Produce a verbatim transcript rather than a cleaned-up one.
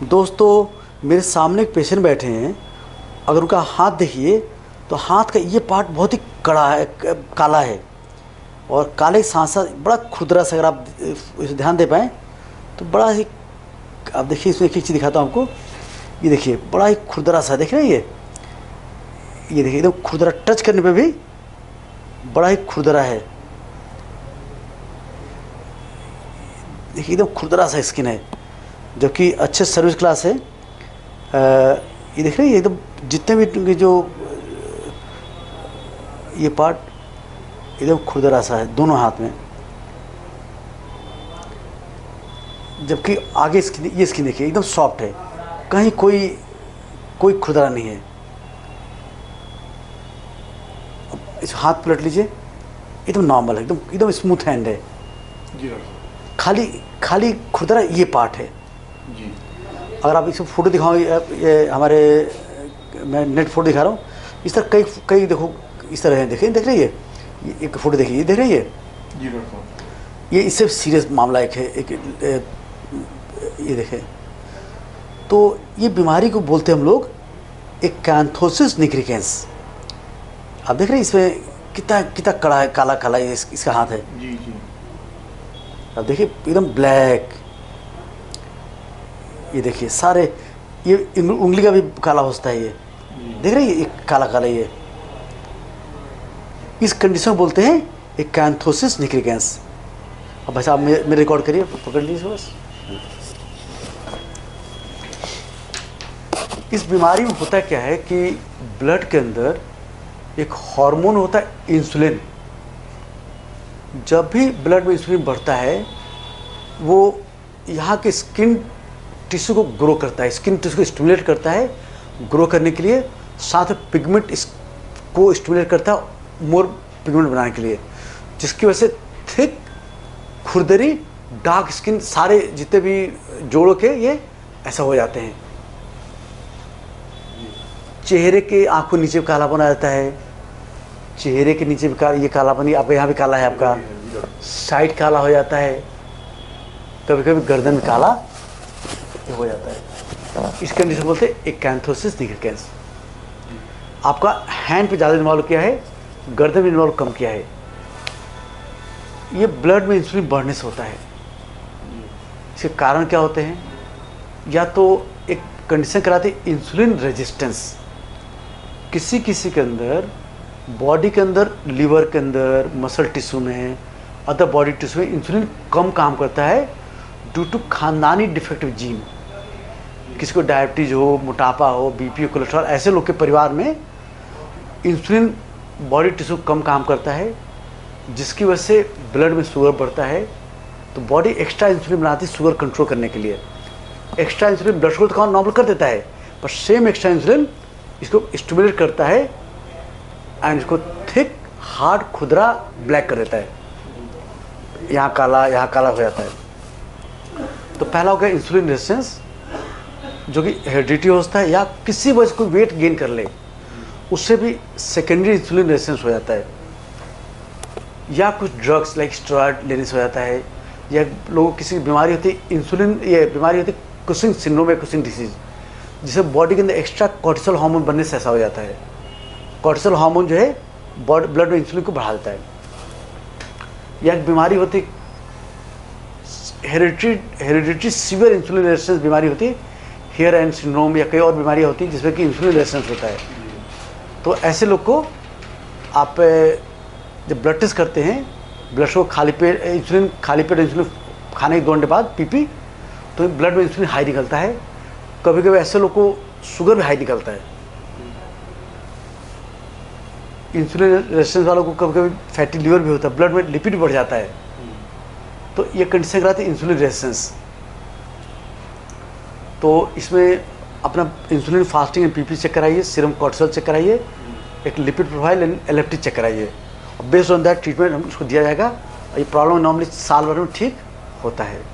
दोस्तों मेरे सामने एक पेशेंट बैठे हैं, अगर उनका हाथ देखिए तो हाथ का ये पार्ट बहुत ही कड़ा है, काला है और काले के साथ साथ बड़ा खुरदरा सा, अगर आप इसे ध्यान दे पाएँ तो बड़ा ही, आप देखिए इसमें एक चीज़ दिखाता हूँ आपको, ये देखिए बड़ा ही खुरदरा सा, देख रहे हैं ये ये देखिए एकदम खुरदरा, टच करने पे भी बड़ा ही खुरदरा है, देखिए एकदम खुरदरा सा स्किन है, जबकि अच्छे सर्विस क्लास है। आ, ये देख रहे हैं एकदम जितने भी जो ये पार्ट एकदम खुरदरा सा है दोनों हाथ में, जबकि आगे स्किन, ये स्किन देखिए एकदम सॉफ्ट है, कहीं कोई कोई खुरदरा नहीं है। इस हाथ पलट लीजिए, एकदम नॉर्मल है, एकदम एकदम स्मूथ हैंड है जी। खाली खाली खुरदरा ये पार्ट है जी। अगर आप इसको फोटो दिखाओ, ये हमारे मैं नेट फोटो दिखा रहा हूँ, इस तरह कई कई देखो इस तरह है, देखिए देख रही है ये एक फ़ोटो देखिए, ये देख रही है जी डॉक्टर, ये इससे सीरियस मामला एक है, एक ये देखें तो ये बीमारी को बोलते हैं हम लोग एक कैंथोसिस निग्रिकेंस। आप देख रहे हैं इसमें कितना कितना कड़ा है, काला काला ये इस, इसका हाथ है जी जी। आप देखिए एकदम ब्लैक, ये देखिए सारे ये उंगली का भी काला होता है, ये देख रहे हैं ये काला काला, ये इस कंडीशन को बोलते हैं एक कैंथोसिस निग्रिकेंस। अब भाई साहब मेरे रिकॉर्ड करिए, पकड़ लीजिए बस। इस बीमारी में होता क्या है कि ब्लड के अंदर एक हार्मोन होता है इंसुलिन, जब भी ब्लड में इंसुलिन बढ़ता है वो यहाँ के स्किन टिश्यू को ग्रो करता है, स्किन टिश्यू को स्टिमुलेट करता है ग्रो करने के लिए, साथ में पिगमेंट को स्टिमुलेट करता है मोर पिगमेंट बनाने के लिए, जिसकी वजह से थिक खुरदरी डार्क स्किन सारे जितने भी जोड़ों के ये ऐसा हो जाते हैं। चेहरे के आंखों नीचे कालापन आ जाता है, चेहरे के नीचे भी काला, ये कालापन आपका यहाँ भी काला है, आपका साइड काला हो जाता है, कभी कभी गर्दन में काला हो जाता है। इस कंडीशन बोलते हैं एक कैंथोसिस निग्रिकेंस। आपका हैंड पे ज़्यादा इन्वॉल्व किया है, गर्दन में इन्वॉल्व कम किया है। ये ब्लड में इंसुलिन बढ़ने से होता है। इसके कारण क्या होते हैं? या तो एक कंडीशन कराते हैं इंसुलिन रेजिस्टेंस, किसी किसी के अंदर बॉडी के अंदर, लीवर के अंदर, मसल टिश्यू में, अदर बॉडी टिश्यू में इंसुलिन कम काम करता है ड्यू टू खानदानी डिफेक्टिव जीन। किसी को डायबिटीज़ हो, मोटापा हो, बीपी, कोलेस्ट्रॉल, ऐसे लोग के परिवार में इंसुलिन बॉडी टिश्यू कम काम करता है, जिसकी वजह से ब्लड में शुगर बढ़ता है। तो बॉडी एक्स्ट्रा इंसुलिन बनाती है शुगर कंट्रोल करने के लिए। एक्स्ट्रा इंसुलिन ब्लड शुगर तो नॉर्मल कर देता है, पर सेम एक्स्ट्रा इंसुलिन इसको स्टिमुलेट करता है एंड इसको थिक, हार्ड, खुदरा, ब्लैक कर देता है। यहाँ काला, यहाँ काला हो जाता है। तो पहला हो गया इंसुलिन रेजिस्टेंस, जो कि हेरिडिटी होता है या किसी वजह से कोई वेट गेन कर ले, उससे भी सेकेंडरी इंसुलिन रेजिस्टेंस हो जाता है। या कुछ ड्रग्स लाइक स्टेरॉइड लेने से हो जाता है, या लोगों को किसी बीमारी होती है इंसुलिन, ये बीमारी होती है कुशिंग सिंड्रोम या कुशिंग डिसीज, जिसे बॉडी के अंदर एक्स्ट्रा कॉर्टिसोल हार्मोन बनने से ऐसा हो जाता है। कॉर्टिसोल हार्मोन जो है बॉडी ब्लड में इंसुलिन को बढ़ा देता है। या एक बीमारी होती है heredity heredity severe insulin resistance बीमारी होती है, हेयर एंड सिंड्रोम, या कई और बीमारियाँ होती हैं जिसमें कि इंसुलिन रेजिस्टेंस होता है। तो ऐसे लोग को आप जब ब्लड टेस्ट करते हैं, ब्लड शुगर खाली पेट इंसुलिन खाली पेट इंसुलिन खाने के दो घंटे बाद पीपी, तो ब्लड में इंसुलिन हाई निकलता है। कभी कभी ऐसे लोग को शुगर भी हाई निकलता है। इंसुलिन रेजिस्टेंस वालों को कभी कभी फैटी लीवर भी होता है, ब्लड में लिपिड बढ़ जाता है। तो ये कंडीशन कराती है इंसुलिन रेजिस्टेंस। तो इसमें अपना insulin fasting and PP check कराइए, सीरम कॉर्टिसोल चेक कराइए, एक lipid profile and LFT check कराइए। बेस्ड ऑन दैट ट्रीटमेंट हम उसको दिया जाएगा। ये प्रॉब्लम नॉर्मली साल भर में ठीक होता है।